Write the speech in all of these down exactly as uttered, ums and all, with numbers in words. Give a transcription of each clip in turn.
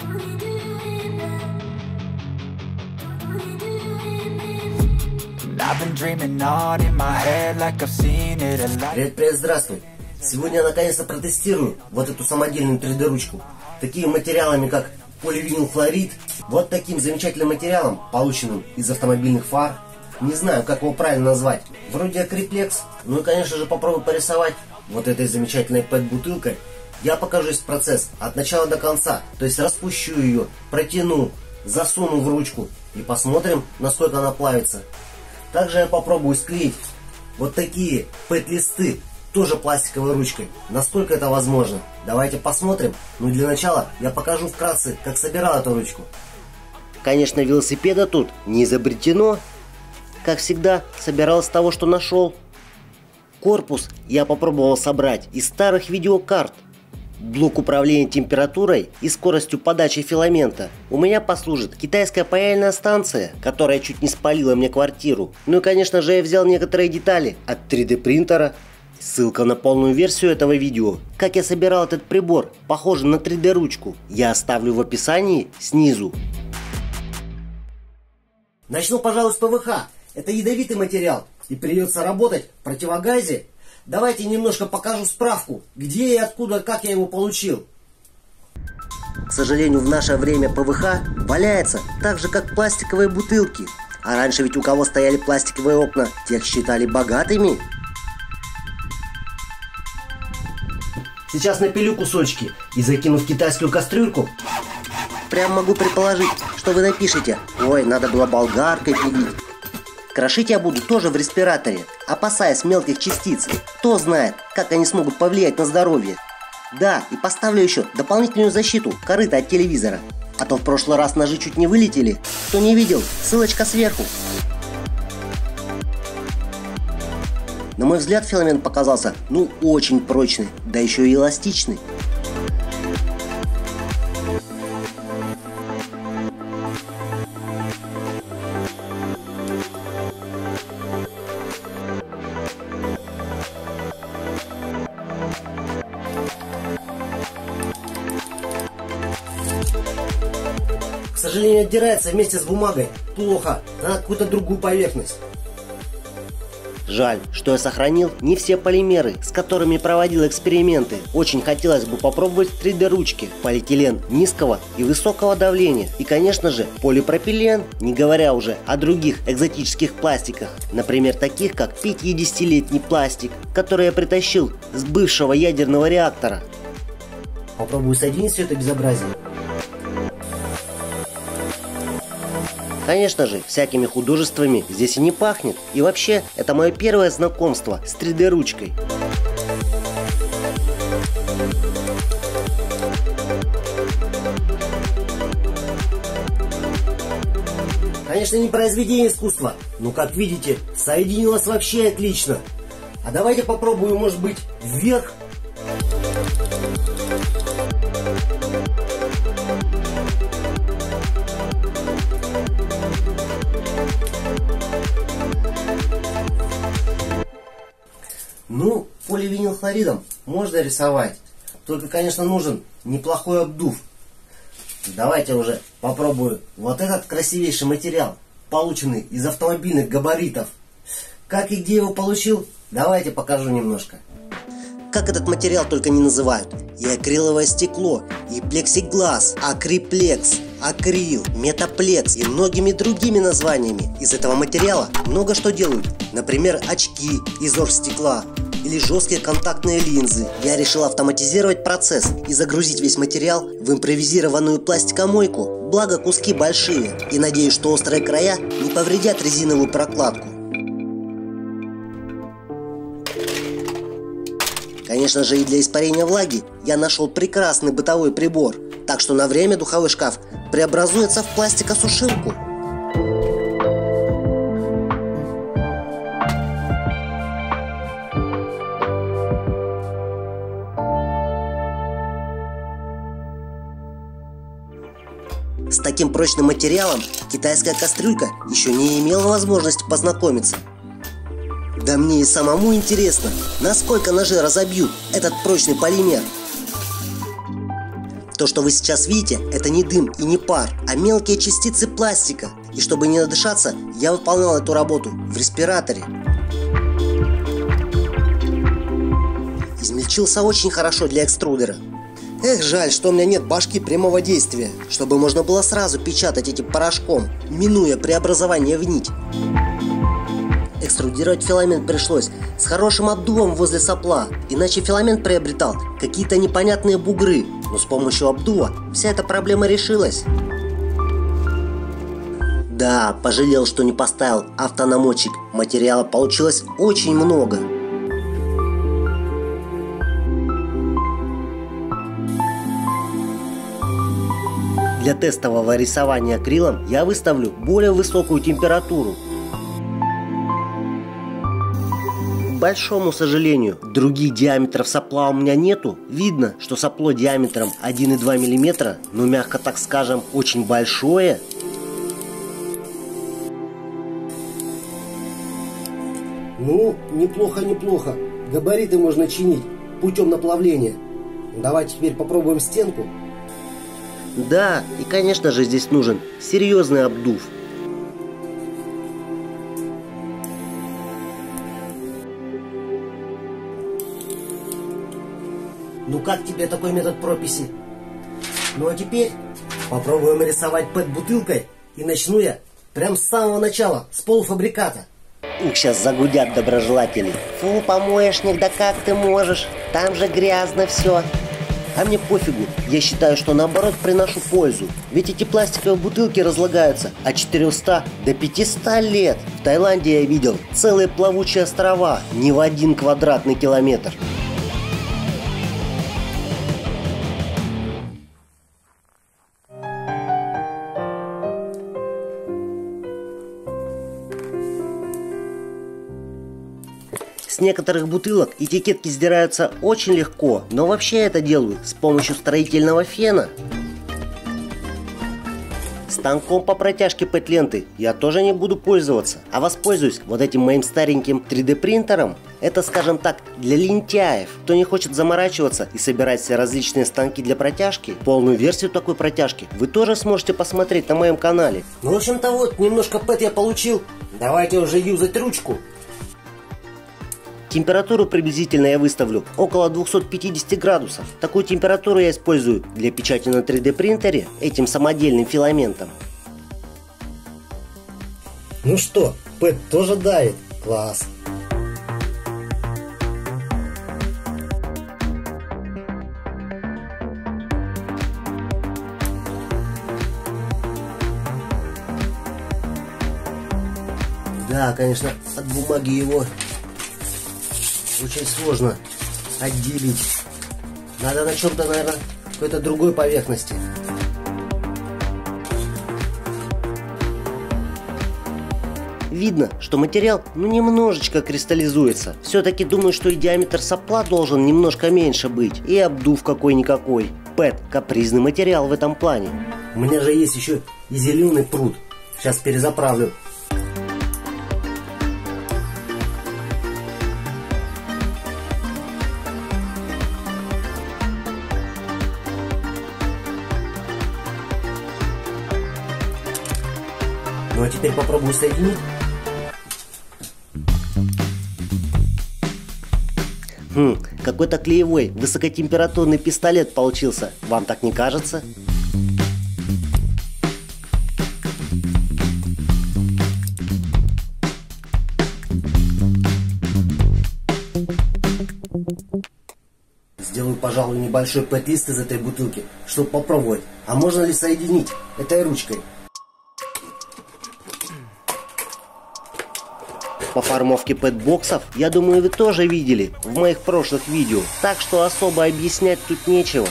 Привет, привет, здравствуй! Сегодня я наконец-то протестирую вот эту самодельную три дэ ручку. Такими материалами, как поливинилхлорид, вот таким замечательным материалом, полученным из автомобильных фар. Не знаю, как его правильно назвать. Вроде акриплекс. Ну и, конечно же, попробую порисовать вот этой замечательной пэт-бутылкой. Я покажу весь процесс от начала до конца. То есть распущу ее, протяну, засуну в ручку и посмотрим, насколько она плавится. Также я попробую склеить вот такие пэт-листы, тоже пластиковой ручкой. Насколько это возможно? Давайте посмотрим. Ну и для начала я покажу вкратце, как собирал эту ручку. Конечно, велосипеда тут не изобретено. Как всегда, собирал с того, что нашел. Корпус я попробовал собрать из старых видеокарт. Блок управления температурой и скоростью подачи филамента у меня послужит китайская паяльная станция, которая чуть не спалила мне квартиру. Ну и, конечно же, я взял некоторые детали от три дэ принтера. Ссылка на полную версию этого видео, как я собирал этот прибор, похожий на три дэ ручку, я оставлю в описании снизу. Начну, пожалуй, с пэ вэ ха. Это ядовитый материал и придется работать в противогазе. Давайте немножко покажу справку, где и откуда, как я его получил. К сожалению, в наше время пэ вэ ха валяется так же, как пластиковые бутылки. А раньше ведь у кого стояли пластиковые окна, тех считали богатыми. Сейчас напилю кусочки и закину в китайскую кастрюльку. Прям могу предположить, что вы напишите: ой, надо было болгаркой пилить. Крошить я буду тоже в респираторе, опасаясь мелких частиц. Кто знает, как они смогут повлиять на здоровье. Да, и поставлю еще дополнительную защиту корыта от телевизора. А то в прошлый раз ножи чуть не вылетели. Кто не видел, ссылочка сверху. На мой взгляд, филамент показался, ну, очень прочный, да еще и эластичный. К сожалению, отдирается вместе с бумагой. Плохо. Надо какую-то другую поверхность. Жаль, что я сохранил не все полимеры, с которыми проводил эксперименты. Очень хотелось бы попробовать три дэ ручки, полиэтилен низкого и высокого давления. И, конечно же, полипропилен, не говоря уже о других экзотических пластиках. Например, таких как пятидесятилетний пластик, который я притащил с бывшего ядерного реактора. Попробую соединить все это безобразие. Конечно же, всякими художествами здесь и не пахнет. И вообще, это мое первое знакомство с три дэ ручкой. Конечно, не произведение искусства, но, как видите, соединилось вообще отлично. А давайте попробую, может быть, вверх. Ну, поливинилхлоридом можно рисовать, только, конечно, нужен неплохой обдув. Давайте уже попробую вот этот красивейший материал, полученный из автомобильных габаритов. Как и где его получил, давайте покажу немножко. Как этот материал только не называют. И акриловое стекло, и плексиглаз, акриплекс, акрил, метаплекс и многими другими названиями. Из этого материала много что делают. Например, очки из оргстекла или жесткие контактные линзы. Я решил автоматизировать процесс и загрузить весь материал в импровизированную пластикомойку. Благо куски большие, и надеюсь, что острые края не повредят резиновую прокладку. Конечно же, и для испарения влаги я нашел прекрасный бытовой прибор, так что на время духовой шкаф преобразуется в пластикосушилку. С таким прочным материалом китайская кастрюлька еще не имела возможности познакомиться. Да мне и самому интересно, насколько ножи разобьют этот прочный полимер. То, что вы сейчас видите, это не дым и не пар, а мелкие частицы пластика. И чтобы не надышаться, я выполнял эту работу в респираторе. Измельчился очень хорошо для экструдера. Эх, жаль, что у меня нет башки прямого действия, чтобы можно было сразу печатать этим порошком, минуя преобразование в нить. Экструдировать филамент пришлось с хорошим обдувом возле сопла, иначе филамент приобретал какие-то непонятные бугры, но с помощью обдува вся эта проблема решилась. Да, пожалел, что не поставил автонамочек, материала получилось очень много. Для тестового рисования акрилом я выставлю более высокую температуру. К большому сожалению, других диаметров сопла у меня нету. Видно, что сопло диаметром один и два миллиметра, но мягко так скажем, очень большое. Ну, неплохо, неплохо. Габариты можно чинить путем наплавления. Давайте теперь попробуем стенку. Да, и конечно же здесь нужен серьезный обдув. Ну как тебе такой метод прописи? Ну а теперь попробуем рисовать пэт бутылкой. И начну я прям с самого начала, с полуфабриката. Ух, сейчас загудят доброжелатели. Фу, помоечник, да как ты можешь? Там же грязно все. А мне пофигу, я считаю, что наоборот приношу пользу. Ведь эти пластиковые бутылки разлагаются от четырёхсот до пятисот лет. В Таиланде я видел целые плавучие острова, не в один квадратный километр. С некоторых бутылок этикетки сдираются очень легко, но вообще я это делаю с помощью строительного фена. Станком по протяжке пэт-ленты я тоже не буду пользоваться, а воспользуюсь вот этим моим стареньким три дэ принтером. Это, скажем так, для лентяев, кто не хочет заморачиваться и собирать все различные станки для протяжки. Полную версию такой протяжки вы тоже сможете посмотреть на моем канале. Ну, в общем-то, вот, немножко пэт я получил. Давайте уже юзать ручку. Температуру приблизительно я выставлю около двухсот пятидесяти градусов. Такую температуру я использую для печати на три дэ принтере этим самодельным филаментом. Ну что, пэт тоже давит? Класс. Да, конечно, от бумаги его очень сложно отделить. Надо на чем-то, наверное, какой-то другой поверхности. Видно, что материал ну немножечко кристаллизуется. Все-таки думаю, что и диаметр сопла должен немножко меньше быть. И обдув какой-никакой. пэт – капризный материал в этом плане. У меня же есть еще и зеленый пруд. Сейчас перезаправлю. Ну а теперь попробую соединить. Хм, какой-то клеевой, высокотемпературный пистолет получился. Вам так не кажется? Сделаю, пожалуй, небольшой пэт-лист из этой бутылки, чтобы попробовать, а можно ли соединить этой ручкой. По формовке пэт-боксов, я думаю, вы тоже видели в моих прошлых видео, так что особо объяснять тут нечего.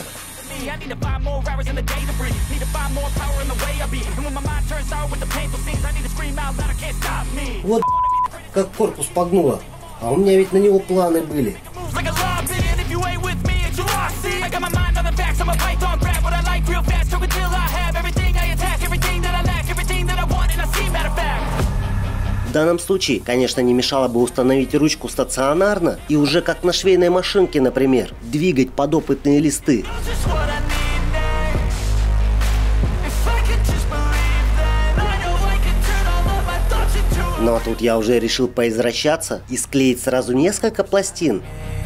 Вот как корпус погнуло, а у меня ведь на него планы были. В данном случае, конечно, не мешало бы установить ручку стационарно и уже как на швейной машинке, например, двигать подопытные листы. Но тут я уже решил поизвращаться и склеить сразу несколько пластин.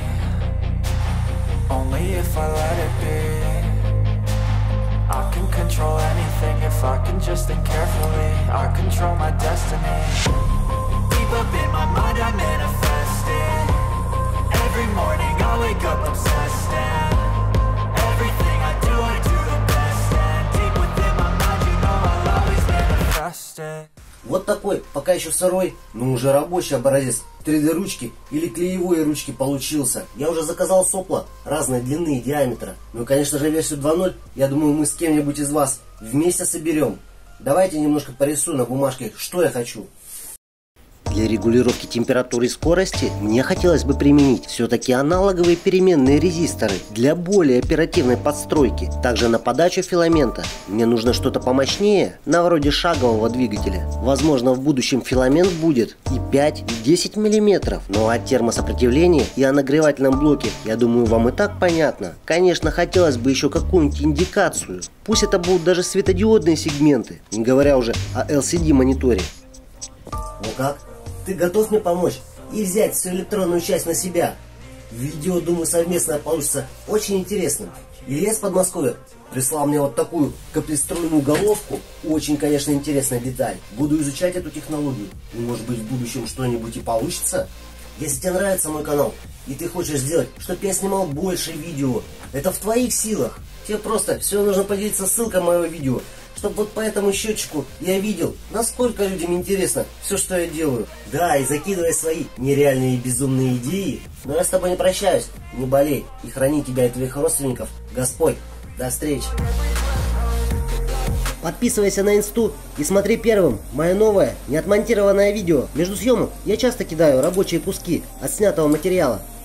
Вот такой, пока еще сырой, но уже рабочий образец три дэ ручки или клеевой ручки получился. Я уже заказал сопла разной длины и диаметра. Ну и, конечно же, версию два ноль, я думаю, мы с кем-нибудь из вас вместе соберем. Давайте немножко порисую на бумажке, что я хочу. Для регулировки температуры и скорости мне хотелось бы применить все-таки аналоговые переменные резисторы для более оперативной подстройки. Также на подачу филамента мне нужно что-то помощнее, на вроде шагового двигателя. Возможно, в будущем филамент будет и пять, и десять миллиметров. Ну а термосопротивление и о нагревательном блоке, я думаю, вам и так понятно. Конечно, хотелось бы еще какую-нибудь индикацию. Пусть это будут даже светодиодные сегменты, не говоря уже о эл си ди мониторе. Ну как? Ты готов мне помочь и взять всю электронную часть на себя? Видео, думаю, совместное получится очень интересным. Илья из Подмосковья прислал мне вот такую капельструйную головку. Очень, конечно, интересная деталь. Буду изучать эту технологию. И, может быть, в будущем что-нибудь и получится. Если тебе нравится мой канал, и ты хочешь сделать, чтобы я снимал больше видео, это в твоих силах. Тебе просто все нужно поделиться ссылкой моего видео, чтобы вот по этому счетчику я видел, насколько людям интересно все, что я делаю. Да, и закидывай свои нереальные и безумные идеи. Но я с тобой не прощаюсь. Не болей. И храни тебя и твоих родственников Господь. До встречи. Подписывайся на инсту и смотри первым мое новое, неотмонтированное видео. Между съемок я часто кидаю рабочие куски от снятого материала.